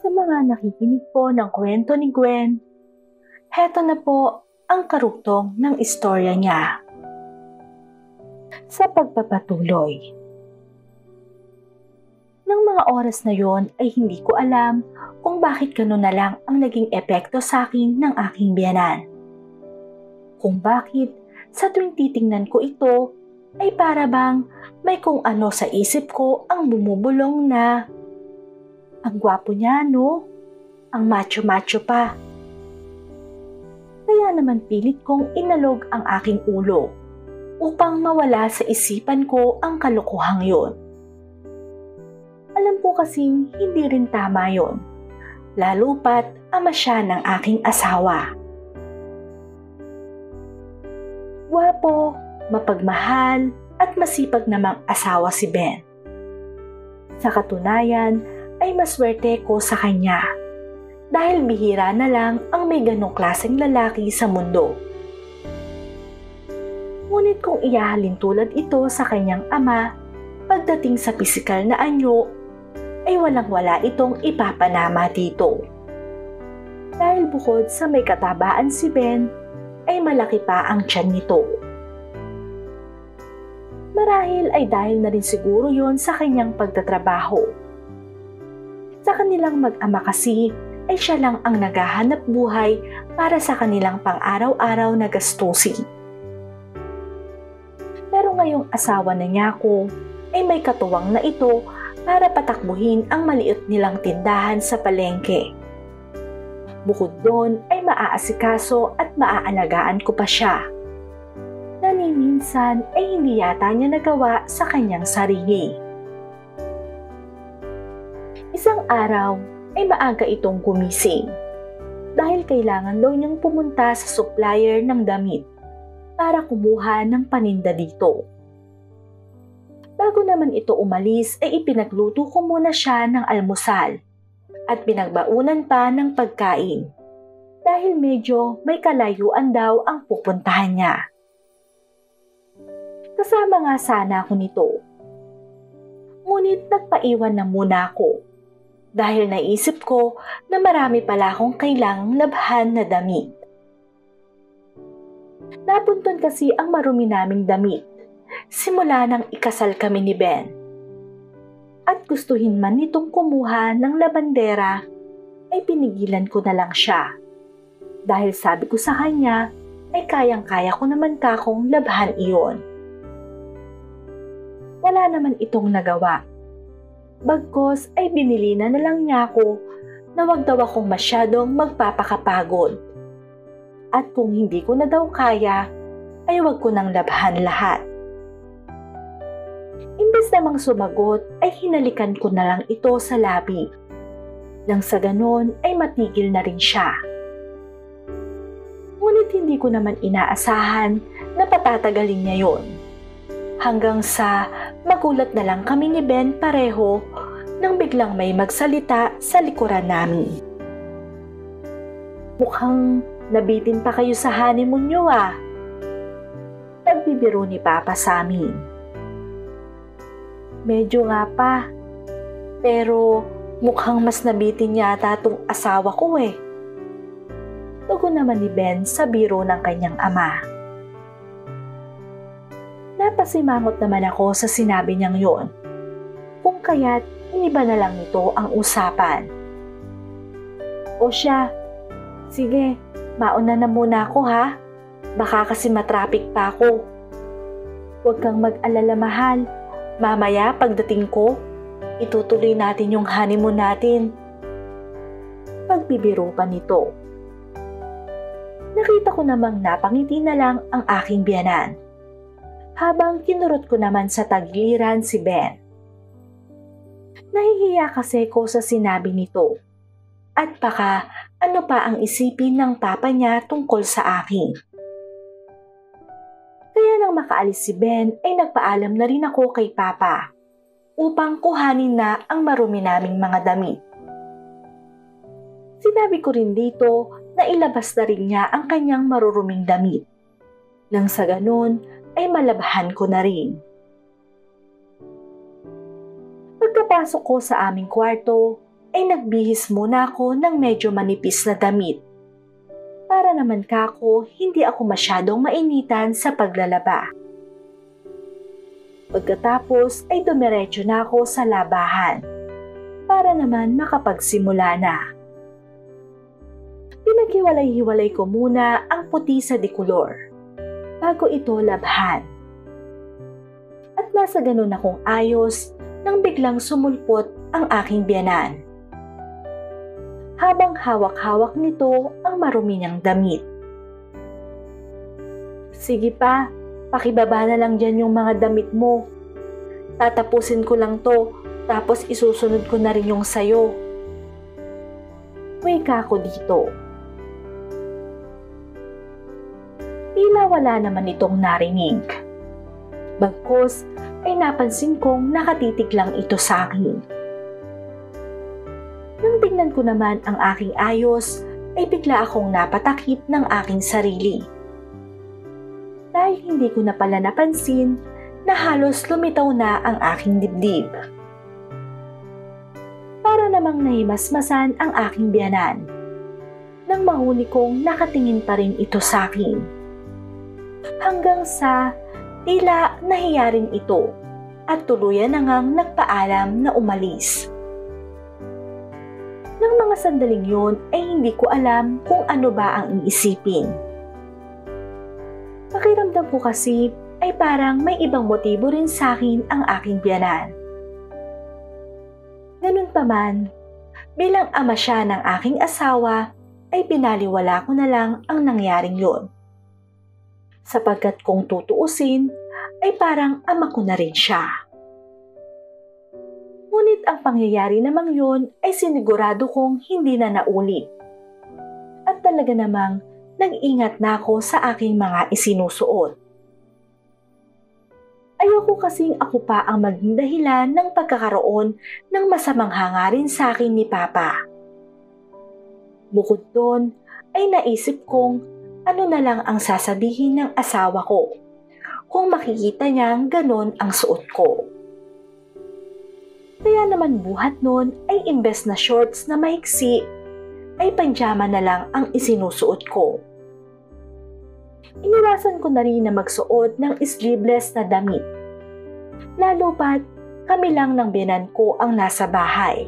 Sa mga nakikinig po ng kwento ni Gwen, heto na po ang karugtong ng istorya niya. Sa pagpapatuloy. Nang mga oras na yon ay hindi ko alam kung bakit gano'n na lang ang naging epekto sa akin ng aking biyenan. Kung bakit sa tuwing titingnan ko ito ay para bang may kung ano sa isip ko ang bumubulong na ang gwapo niya, no? Ang macho-macho pa. Kaya naman pilit kong inalog ang aking ulo upang mawala sa isipan ko ang kalokohang yon. Alam ko kasing hindi rin tama yon, lalo pat ama siya ng aking asawa. Gwapo, mapagmahal at masipag namang asawa si Ben. Sa katunayan ay maswerte ko sa kanya dahil bihira na lang ang may ganong klaseng lalaki sa mundo. Ngunit kung iyahalin tulad ito sa kanyang ama, pagdating sa pisikal na anyo, ay walang-wala itong ipapanama dito. Dahil bukod sa may katabaan si Ben, ay malaki pa ang tiyan nito. Marahil ay dahil na rin siguro yon sa kanyang pagtatrabaho. Sa kanilang mag-ama kasi ay siya lang ang naghahanap buhay para sa kanilang pang-araw-araw na gastusin. Pero ngayong asawa na niya ko ay may katuwang na ito para patakbuhin ang maliit nilang tindahan sa palengke. Bukod doon ay maaasikaso at maaalagaan ko pa siya. Minsan ay hindi yata niya nagawa sa kanyang sarili. Isang araw ay maaga itong gumising dahil kailangan daw niyang pumunta sa supplier ng damit para kumuha ng paninda dito. Bago naman ito umalis ay ipinagluto ko muna siya ng almusal at pinagbaunan pa ng pagkain dahil medyo may kalayuan daw ang pupuntahan niya. Kasama nga sana ako nito. Ngunit nagpaiwan na muna ako dahil naisip ko na marami pala akong kailangang labhan na damit. Napunton kasi ang marumi naming damit simula nang ikasal kami ni Ben. At gustuhin man nitong kumuha ng labandera ay pinigilan ko na lang siya. Dahil sabi ko sa kanya ay kayang-kaya ko naman kakong labhan iyon. Wala naman itong nagawa. Bagkos ay binili na lang niya ako na wag daw akong masyadong magpapakapagod. At kung hindi ko na daw kaya, ay wag ko nang labhan lahat. Imbes namang sumagot ay hinalikan ko na lang ito sa labi. Nang sa ganon ay matigil na rin siya. Ngunit hindi ko naman inaasahan na patatagalin niya yon. Hanggang sa magulat na lang kami ni Ben pareho nang biglang may magsalita sa likuran namin. Mukhang nabitin pa kayo sa honeymoon niyo ah. Nagbibiro ni Papa sa amin. Medyo nga pa, pero mukhang mas nabitin yata tong asawa ko eh. Tugon naman ni Ben sa biro ng kanyang ama. Napasimangot naman ako sa sinabi niyang yon. Kung kaya't iniba na lang ito ang usapan. O siya, sige, mauna na muna ako ha. Baka kasi matraffic pa ako. Huwag kang mag-alala mahal. Mamaya pagdating ko, itutuloy natin yung honeymoon natin. Pagbibiro pa nito. Nakita ko namang napangiti na lang ang aking biyanan. Habang kinurot ko naman sa tagiliran si Ben. Nahihiya kasi ko sa sinabi nito. At baka ano pa ang isipin ng papa niya tungkol sa akin. Kaya nang makaalis si Ben ay nagpaalam na rin ako kay papa upang kuhanin na ang marumi naming mga damit. Sinabi ko rin dito na ilabas na rin niya ang kanyang maruruming damit. Nang sa ganun ay malabhan ko na rin. Pagkapasok ko sa aming kwarto ay nagbihis muna ako ng medyo manipis na damit. Para naman kako, hindi ako masyadong mainitan sa paglalaba. Pagkatapos ay dumiretso na ako sa labahan para naman makapagsimula na. Pinaghiwalay-hiwalay ko muna ang puti sa dikulor bago ito labhan. At nasa ganun akong ayos nang biglang sumulpot ang aking biyanan. Habang hawak-hawak nito ang marumi niyang damit. Sige pa, pakibaba na lang dyan yung mga damit mo. Tatapusin ko lang to, tapos isusunod ko na rin yung sayo. Wika ko dito. Tila wala naman itong narinig. Bagkus ay napansin kong nakatitig lang ito sa akin. Nang tingnan ko naman ang aking ayos, ay bigla akong napatakip ng aking sarili. Dahil hindi ko na pala napansin na halos lumitaw na ang aking dibdib. Para namang nahimasmasan ang aking biyanan. Nang mahuli kong nakatingin pa rin ito sa akin. Hanggang sa tila nahiya rin ito at tuluyan na ngang nagpaalam na umalis. Nang mga sandaling yun ay hindi ko alam kung ano ba ang iisipin. Pakiramdam ko kasi ay parang may ibang motibo rin sa akin ang aking biyanan. Ganun pa man, bilang ama siya ng aking asawa ay binaliwala ko na lang ang nangyaring yun. Sapagkat kung tutuusin ay parang ama ko na rin siya. Ngunit ang pangyayari namang yun ay sinigurado kong hindi na naulit. At talaga namang nag-ingat na ako sa aking mga isinusuot. Ayoko kasing ako pa ang maging dahilan ng pagkakaroon ng masamang hangarin sa akin ni Papa. Bukod doon ay naisip kong ano na lang ang sasabihin ng asawa ko kung makikita niyang ganon ang suot ko. Kaya naman buhat nun ay imbes na shorts na maiksi, ay panjama na lang ang isinusuot ko. Iniwasan ko na rin na magsuot ng sleeveless na damit. Lalo pat kami lang ng biyanan ko ang nasa bahay.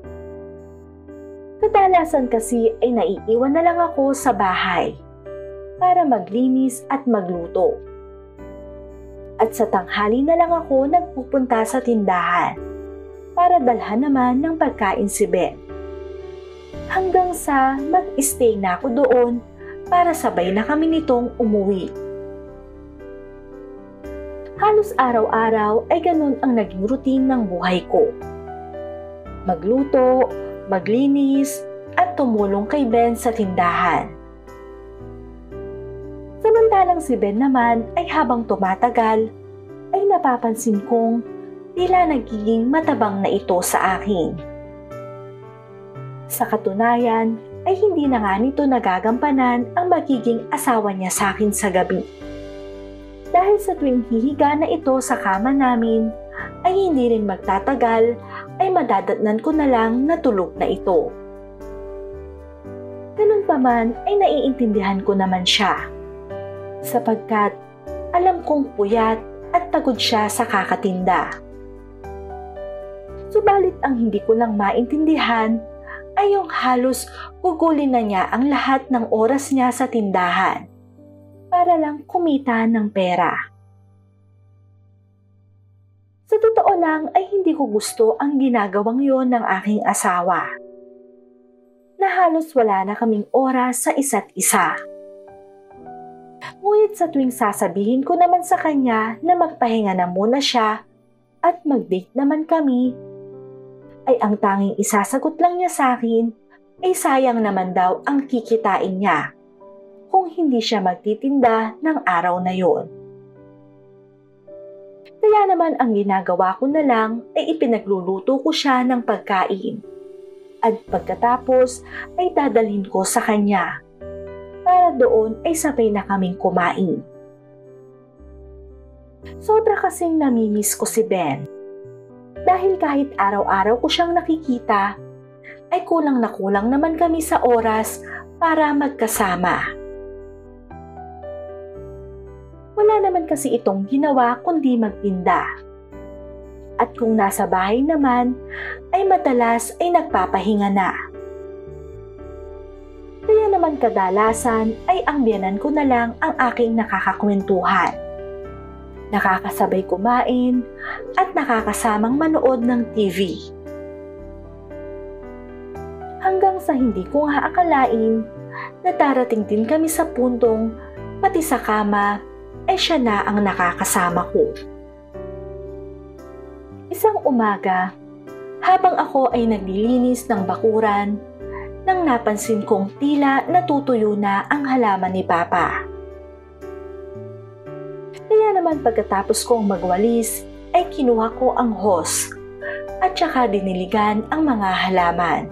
Kadalasan kasi ay naiiwan na lang ako sa bahay para maglinis at magluto. At sa tanghali na lang ako nagpupunta sa tindahan para dalhan naman ng pagkain si Ben. Hanggang sa mag-stay na ako doon para sabay na kami nitong umuwi. Halos araw-araw ay ganun ang naging routine ng buhay ko. Magluto, maglinis, at tumulong kay Ben sa tindahan. Samantalang si Ben naman ay habang tumatagal, ay napapansin kong tila nagiging matabang na ito sa akin. Sa katunayan, ay hindi na nga nito nagagampanan ang magiging asawa niya sa akin sa gabi. Dahil sa tuwing hihiga na ito sa kama namin, ay hindi rin magtatagal ay madadatnan ko na lang na tulog na ito. Ganun pa man ay naiintindihan ko naman siya. Sapagkat alam kong puyat at pagod siya sa kakatinda. Subalit ang hindi ko lang maintindihan ay yung halos gugulin na niya ang lahat ng oras niya sa tindahan para lang kumita ng pera. Sa totoo lang ay hindi ko gusto ang ginagawang yon ng aking asawa. Na halos wala na kaming oras sa isa't isa. Ngunit sa tuwing sasabihin ko naman sa kanya na magpahinga na muna siya at mag-date naman kami, ay ang tanging isasagot lang niya sa akin ay sayang naman daw ang kikitain niya kung hindi siya magtitinda ng araw na yon. Kaya naman ang ginagawa ko na lang ay ipinagluluto ko siya ng pagkain at pagkatapos ay dadalhin ko sa kanya para doon ay sabay na kaming kumain. Sobra kasing namimiss ko si Ben. Dahil kahit araw-araw ko siyang nakikita, ay kulang na kulang naman kami sa oras para magkasama. Wala naman kasi itong ginawa kundi magtinda. At kung nasa bahay naman, ay madalas ay nagpapahinga na. Kaya naman kadalasan ay ang biyanan ko na lang ang aking nakakakwentuhan. Nakakasabay kumain at nakakasamang manood ng TV. Hanggang sa hindi ko nga akalain na darating din kami sa puntong pati sa kama ay siya na ang nakakasama ko. Isang umaga, habang ako ay naglilinis ng bakuran, nang napansin kong tila natutuyo na ang halaman ni Papa. Kaya naman pagkatapos kong magwalis ay kinuha ko ang hose at saka diniligan ang mga halaman.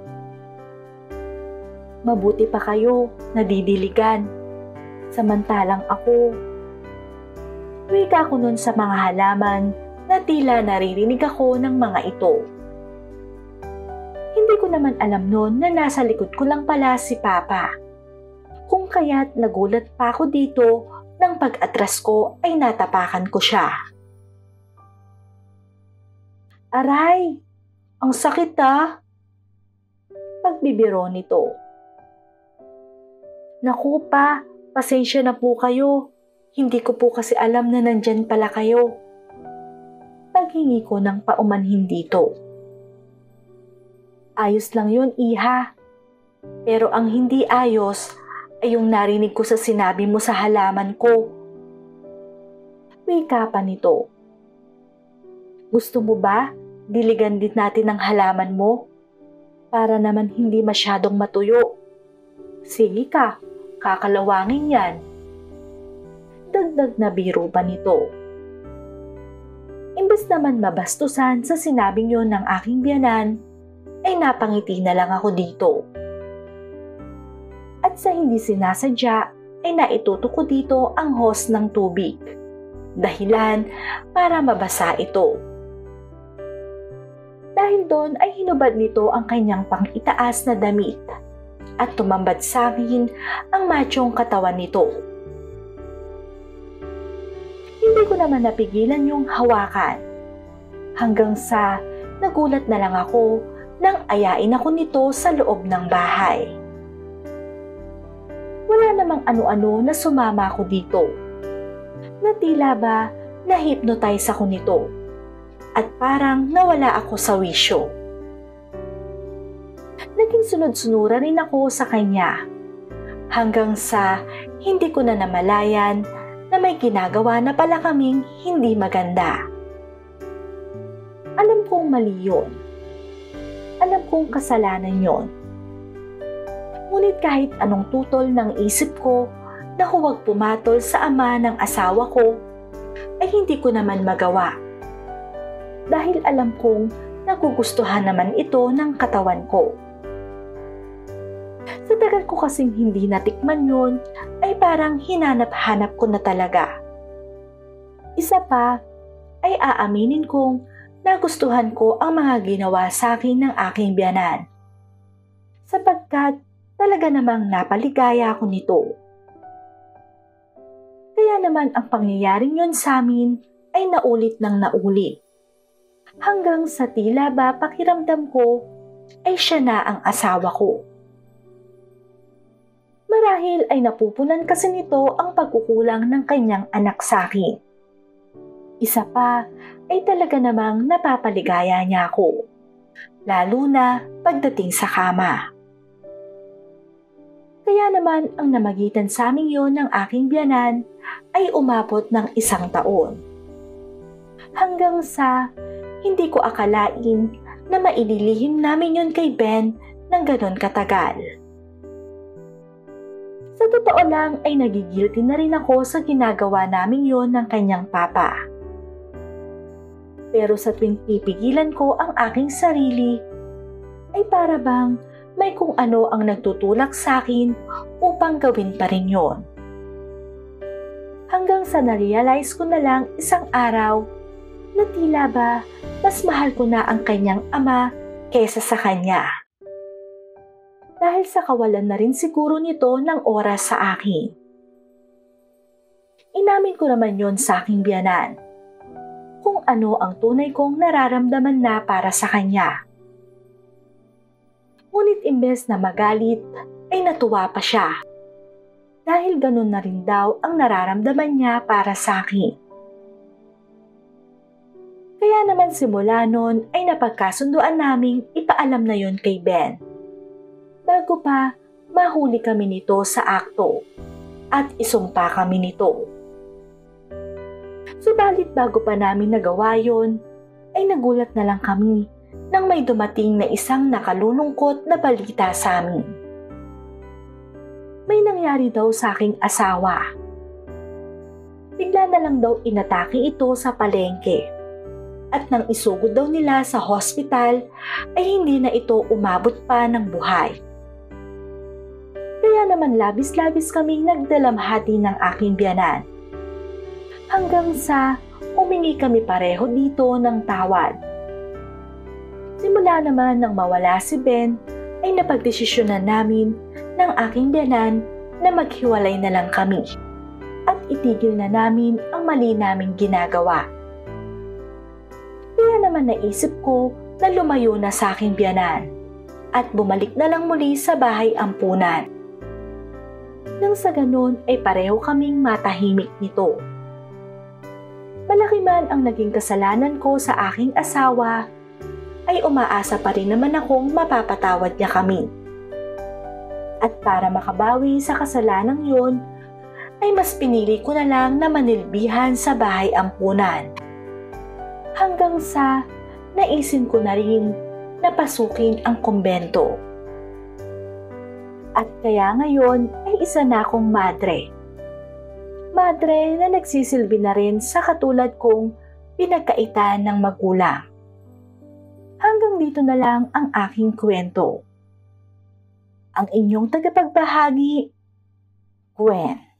Mabuti pa kayo nadidiligan, samantalang ako. Wika ko nun sa mga halaman na tila naririnig ako ng mga ito. Hindi ko naman alam noon na nasa likod ko lang pala si Papa. Kung kaya't nagulat pa ako dito nang pag-atras ko ay natapakan ko siya. Aray! Ang sakit ah! Pagbibiro nito. Naku pa, pasensya na po kayo. Hindi ko po kasi alam na nandyan pala kayo. Paghingi ko ng paumanhin dito. Ayos lang yun, iha. Pero ang hindi ayos ay yung narinig ko sa sinabi mo sa halaman ko. Wika pa nito. Gusto mo ba diligan din natin ang halaman mo? Para naman hindi masyadong matuyo. Sige ka, kakalawangin yan. Dagdag na biro pa nito. Imbes naman mabastusan sa sinabing yon ng aking biyanan, ay napangiti na lang ako dito. At sa hindi sinasadya, ay naitutok ko dito ang hose ng tubig. Dahilan para mabasa ito. Dahil doon ay hinubad nito ang kanyang pang-itaas na damit at tumambad sa akin ang machong katawan nito. Hindi ko naman napigilan yung hawakan. Hanggang sa nagulat na lang ako nang ayain ako nito sa loob ng bahay. Wala namang ano-ano na sumama ako dito. Na tila ba na-hypnotize ako nito at parang nawala ako sa wisyo. Naging sunod-sunuran rin ako sa kanya hanggang sa hindi ko na namalayan na may ginagawa na pala kaming hindi maganda. Alam kong mali yun. Alam kong kasalanan yon. Ngunit kahit anong tutol ng isip ko na huwag pumatol sa ama ng asawa ko, ay hindi ko naman magawa. Dahil alam kong nagugustuhan naman ito ng katawan ko. Sa tagal ko kasing hindi natikman yun, ay parang hinanap-hanap ko na talaga. Isa pa, ay aaminin kong nagustuhan ko ang mga ginawa sa akin ng aking biyanan. Sapagkat talaga namang napaligaya ako nito. Kaya naman ang pangyayaring yun sa amin ay naulit ng naulit. Hanggang sa tila ba pakiramdam ko ay siya na ang asawa ko. Marahil ay napupunan kasi nito ang pagkukulang ng kanyang anak sa akin. Isa pa ay talaga namang napapaligaya niya ako, lalo na pagdating sa kama. Kaya naman ang namagitan sa amin yon ng aking biyanan ay umabot ng 1 taon. Hanggang sa hindi ko akalain na maililihim namin yon kay Ben ng ganon katagal. Sa totoo lang ay nagigilty na rin ako sa ginagawa namin yon ng kanyang papa. Pero sa tuwing pipigilan ko ang aking sarili, ay para bang may kung ano ang nagtutulak sa akin upang gawin pa rin yon. Hanggang sa na-realize ko na lang isang araw na tila ba mas mahal ko na ang kanyang ama kesa sa kanya. dahil sa kawalan na rin siguro nito ng oras sa akin. Inamin ko naman yon sa aking biyanan, kung ano ang tunay kong nararamdaman na para sa kanya. Ngunit imbes na magalit, ay natuwa pa siya. Dahil ganun na rin daw ang nararamdaman niya para sa akin. Kaya naman simula nun ay napagkasunduan naming ipaalam na yon kay Ben. Bago pa mahuli kami nito sa akto at isumpa kami nito. Subalit bago pa namin nagawa yon, ay nagulat na lang kami nang may dumating na isang nakalulungkot na balita sa amin. May nangyari daw sa aking asawa. Bigla na lang daw inatake ito sa palengke. At nang isugod daw nila sa hospital ay hindi na ito umabot pa ng buhay. Kaya naman labis-labis kaming nagdalamhati ng aking biyanan. Hanggang sa humingi kami pareho dito ng tawad. Simula naman nang mawala si Ben ay napagdesisyonan namin ng aking biyanan na maghiwalay na lang kami at itigil na namin ang mali naming ginagawa. Kaya naman naisip ko na lumayo na sa aking biyanan at bumalik na lang muli sa bahay ampunan. Nang sa ganun ay pareho kaming matahimik nito. Malaki man ang naging kasalanan ko sa aking asawa, ay umaasa pa rin naman akong mapapatawad niya kami. At para makabawi sa kasalanang yun, ay mas pinili ko na lang na manilbihan sa bahay ampunan. Hanggang sa naisin ko na rin na pasukin ang kumbento. At kaya ngayon ay isa na akong madre. Madre na nagsisilbi na rin sa katulad kong pinagkaitan ng magulang. Hanggang dito na lang ang aking kwento. Ang inyong tagapagbahagi, Gwen.